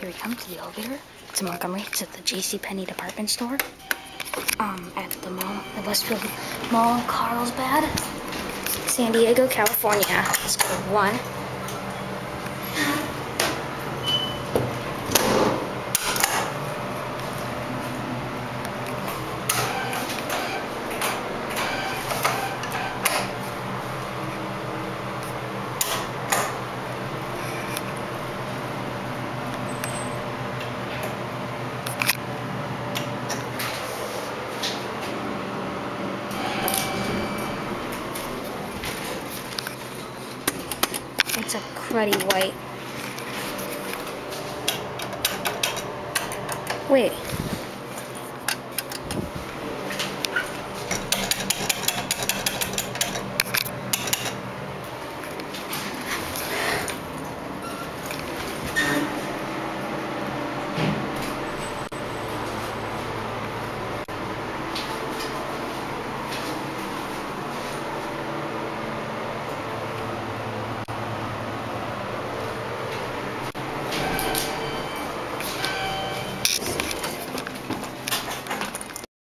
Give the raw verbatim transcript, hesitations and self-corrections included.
Here we come to the elevator. It's in Montgomery. It's at the JCPenney department store. Um, at the mall, the Westfield Mall, Carlsbad, San Diego, California. Let's go one. It's a cruddy white. Wait.